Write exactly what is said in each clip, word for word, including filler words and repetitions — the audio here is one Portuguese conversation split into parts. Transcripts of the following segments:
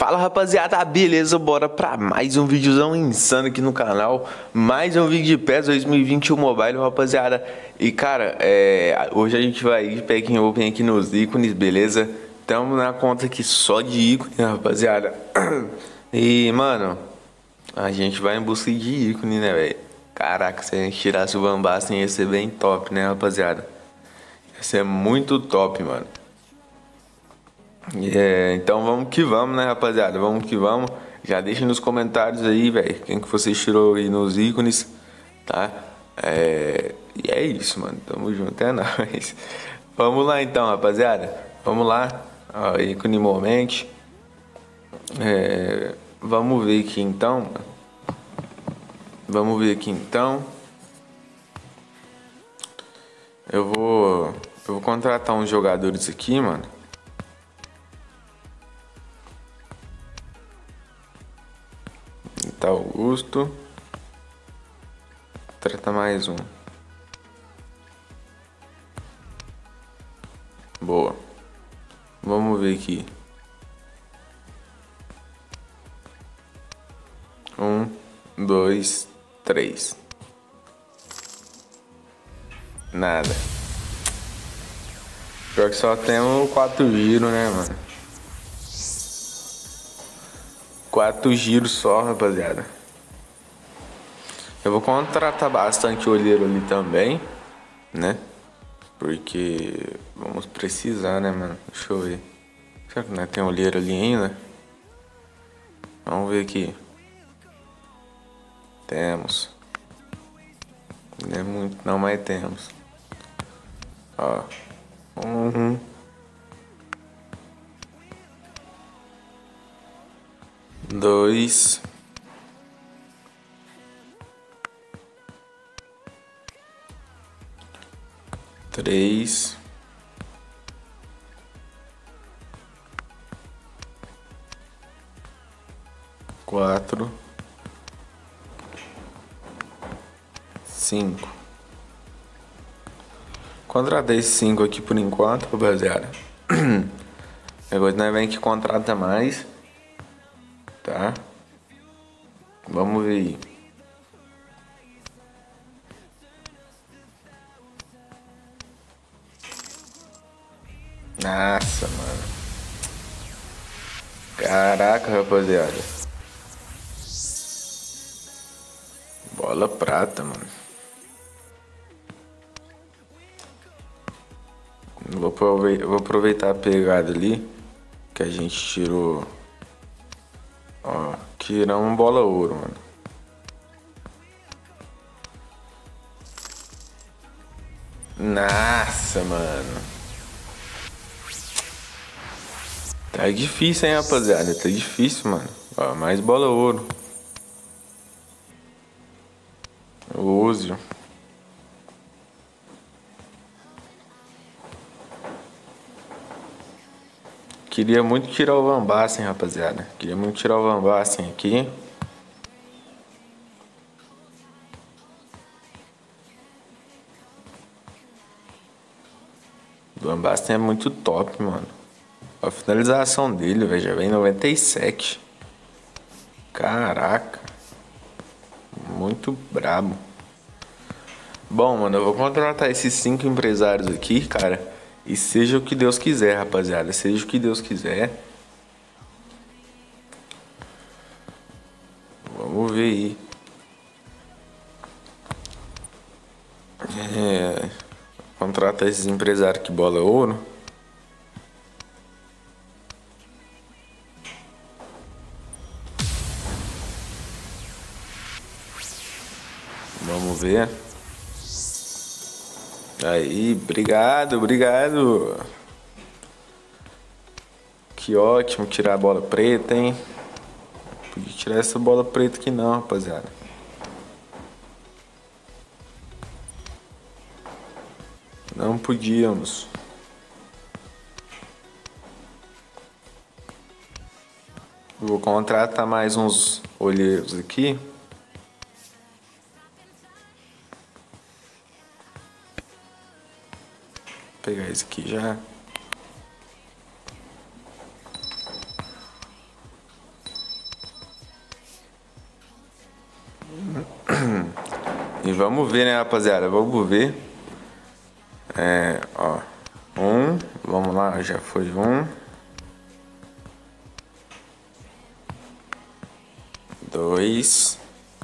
Fala rapaziada, beleza? Bora pra mais um videozão insano aqui no canal. Mais um vídeo de PES dois mil e vinte e um Mobile, rapaziada. E cara, é... hoje a gente vai de Pack Open aqui nos ícones, beleza? Tamo na conta aqui só de ícone, rapaziada. E mano, a gente vai em busca de ícone, né, velho? Caraca, se a gente tirasse o Van Basten ia ser bem top, né, rapaziada? Ia ser muito top, mano. É, então vamos que vamos, né, rapaziada? Vamos que vamos. Já deixa nos comentários aí, velho, quem que você tirou aí nos ícones, tá? É, e é isso, mano. Tamo junto, é nóis. Vamos lá então, rapaziada. Vamos lá. Ó, ícone Moment. É, vamos ver aqui então. Vamos ver aqui então. Eu vou, eu vou contratar uns jogadores aqui, mano. Tá, Augusto. Trata mais um. Boa. Vamos ver aqui. Um, dois, três. Nada. Pior que só temos quatro giros, né, mano? Quatro giros só, rapaziada. Eu vou contratar bastante olheiro ali também, né? Porque vamos precisar, né, mano? Deixa eu ver. Será que não tem olheiro ali ainda? Vamos ver aqui. Temos. Não é muito, não, mas temos. Ó. Um. Dois. Três. Quatro. Cinco. Contratei esses cinco aqui por enquanto, rapaziada. Agora nós vem que contrata mais. Tá? Vamos ver aí. Nossa, mano. Caraca, rapaziada. Bola prata, mano. Vou aproveitar, vou aproveitar a pegada ali que a gente tirou. Ó, tiramos bola ouro, mano. Nossa, mano. Tá difícil, hein, rapaziada. Tá difícil, mano. Ó, mais bola ouro. Ozio. Queria muito tirar o Van Basten, rapaziada. Queria muito tirar o Van Basten aqui. O Van Basten é muito top, mano. A finalização dele, velho, já vem noventa e sete. Caraca. Muito brabo. Bom, mano, eu vou contratar esses cinco empresários aqui, cara. E seja o que Deus quiser, rapaziada. Seja o que Deus quiser. Vamos ver aí. É, contratar esses empresários que bola ouro. Vamos ver. Aí, obrigado, obrigado. Que ótimo tirar a bola preta, hein? Podia tirar essa bola preta aqui não, rapaziada. Não podíamos. Vou contratar mais uns olheiros aqui. Vou pegar esse aqui já. E vamos ver, né, rapaziada? Vamos ver. É, ó. Um. Vamos lá, já foi um. Dois.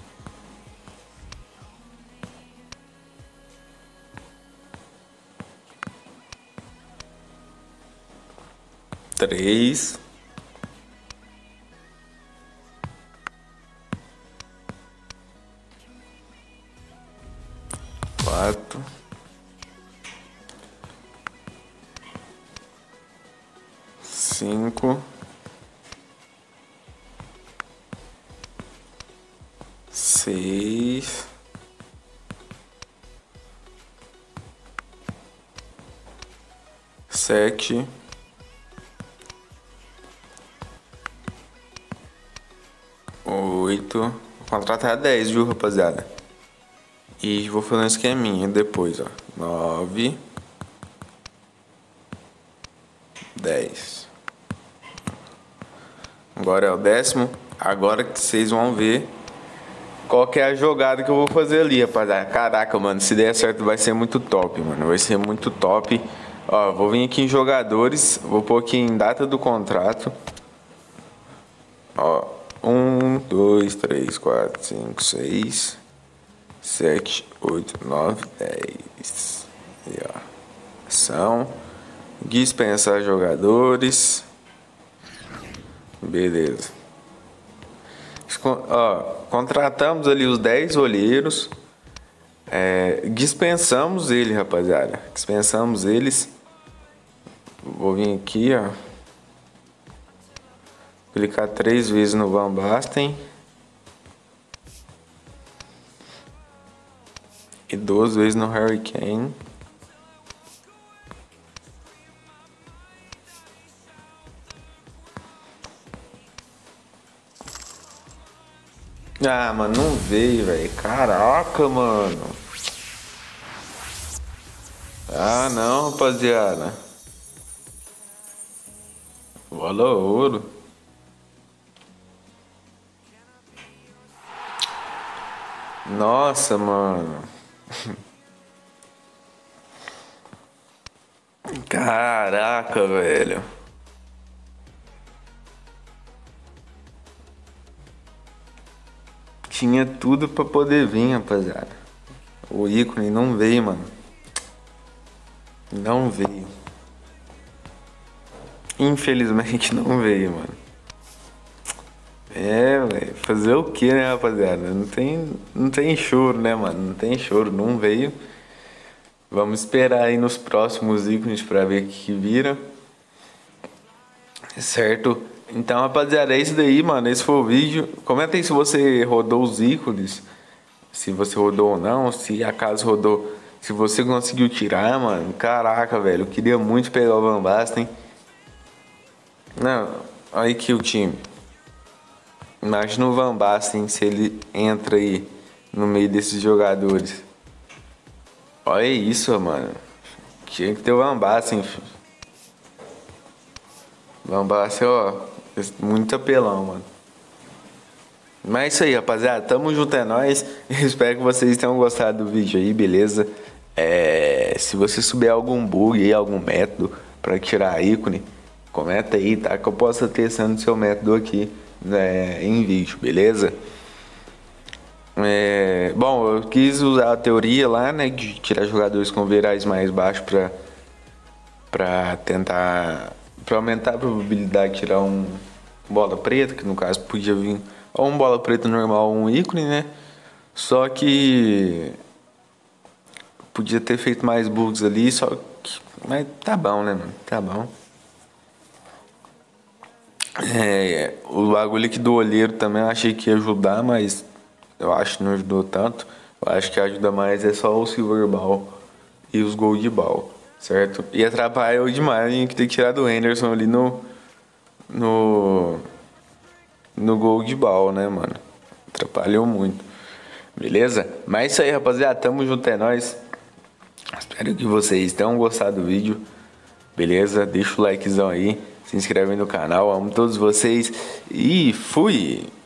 Três. Quatro. Cinco. Seis. Sete. Oito. Vou contratar dez, viu, rapaziada? E vou fazer um esqueminha depois, ó. Nove. Dez. Agora é o décimo. Agora que vocês vão ver qual que é a jogada que eu vou fazer ali, rapaziada. Caraca, mano, se der certo vai ser muito top, mano. Vai ser muito top. Ó, vou vir aqui em jogadores. Vou pôr aqui em data do contrato. Ó, um, dois, três, quatro, cinco, seis, sete, oito, nove, dez. E ó, ação. Dispensar jogadores. Beleza. Ó, contratamos ali os dez olheiros. É, dispensamos ele, rapaziada. Dispensamos eles. Vou vir aqui, ó. Clicar três vezes no Van Basten. E duas vezes no Harry Kane. Ah, mano, não veio, velho. Caraca, mano. Ah, não, rapaziada. Bola ouro. Nossa, mano. Caraca, velho. Tinha tudo pra poder vir, rapaziada. O ícone não veio, mano. Não veio. Infelizmente não veio, mano. É, velho. Fazer o que, né, rapaziada? Não tem, não tem choro, né, mano? Não tem choro. Não veio. Vamos esperar aí nos próximos ícones pra ver o que vira. Certo? Então, rapaziada, é isso daí, mano. Esse foi o vídeo. Comenta aí se você rodou os ícones. Se você rodou ou não. Se acaso rodou. Se você conseguiu tirar, mano. Caraca, velho. Eu queria muito pegar o Van Basten. Não, olha aqui o time. Imagina o Van Basten se ele entra aí no meio desses jogadores. Olha isso, mano. Tinha que ter o Van Basten, filho. Van Basten, ó. Muito apelão, mano. Mas é isso aí, rapaziada. Tamo junto, é nóis. Espero que vocês tenham gostado do vídeo aí, beleza? É, se você souber algum bug aí, algum método pra tirar ícone, comenta aí, tá? Que eu possa estar testando seu método aqui, né, em vídeo, beleza? É, bom, eu quis usar a teoria lá, né, de tirar jogadores com virais mais baixos pra, pra tentar... Pra aumentar a probabilidade de tirar um bola preta, que no caso podia vir ou um bola preta normal ou um ícone, né? Só que podia ter feito mais bugs ali, só que... Mas tá bom, né, mano? Tá bom. É, o bagulho aqui do olheiro também eu achei que ia ajudar, mas eu acho que não ajudou tanto. Eu acho que ajuda mais é só o Silver Ball e os Gold Ball, certo? E atrapalha demais, a gente tem que tirar do Henderson ali no no no Gold Ball, né, mano? Atrapalhou muito. Beleza? Mas é isso aí, rapaziada, tamo junto, é nóis. Espero que vocês tenham gostado do vídeo. Beleza? Deixa o likezão aí, se inscreve no canal, amo todos vocês e fui!